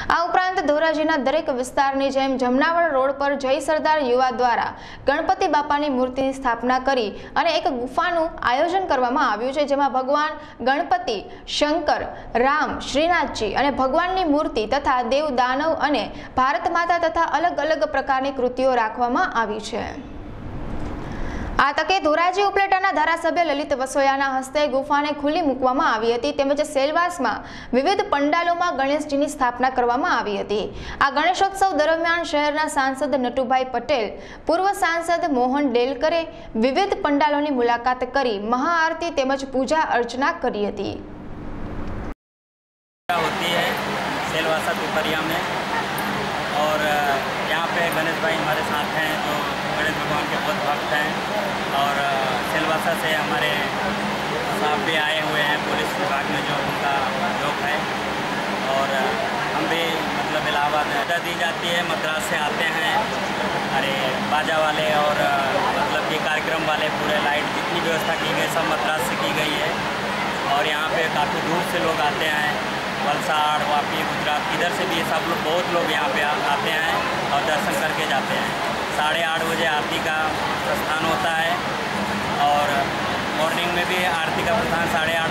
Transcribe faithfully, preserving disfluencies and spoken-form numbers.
આ ઉપરાંત ધોરાજીના દરેક વિસ્તારની જેમ જમનાવળ રોડ પર જય સરદાર યુવા દ્વારા ગણપતિ બાપાની મૂર્તિની સ્થાપના કરી અને એક ગુફાનું આયોજન કરવામાં આવ્યું છે, જેમાં ભગવાન ગણપતિ, શંકર, રામ, શ્રીનાથજી અને ભગવાનની મૂર્તિ તથા દેવ, દાનવ અને ભારત માતા તથા અલગ અલગ પ્રકારની કૃતિઓ રાખવામાં આવી છે। આ તકે ધોરાજી ઉપલેટાના ધારાસભ્ય લલિત વસોયાના હસ્તે ગુફાને ખુલ્લી મૂકવામાં આવી હતી, તેમજ સેલવાસમાં વિવિધ પંડાલોમાં ગણેશજીની સ્થાપના કરવામાં આવી હતી। આ ગણેશોત્સવ દરમિયાન શહેરના સાંસદ નટુભાઈ પટેલ, પૂર્વ સાંસદ મોહન ડેલકરે વિવિધ પંડાલોની મુલાકાત કરી મહાઆરતી તેમજ પૂજા અર્ચના કરી હતી। सेलवासा पिपरिया में और यहाँ पे गणेश भाई हमारे साथ हैं जो गणेश भगवान के बहुत भक्त हैं और सेलवासा से हमारे साहब भी आए हुए हैं पुलिस विभाग में जो उनका जॉब है और हम भी मतलब इलाहाबाद अड्डा दी जाती है, मद्रास से आते हैं। अरे बाजा वाले और मतलब ये कार्यक्रम वाले पूरे लाइट जितनी व्यवस्था की गई सब मद्रास से की गई है और यहाँ पे काफ़ी दूर से लोग आते हैं, वलसाड़, वापी, गुजरात, इधर से भी सब लोग बहुत लोग यहाँ पे आते हैं और दर्शन करके जाते हैं। साढ़े आठ बजे आरती का प्रस्थान होता है और मॉर्निंग में भी आरती का प्रस्थान साढ़े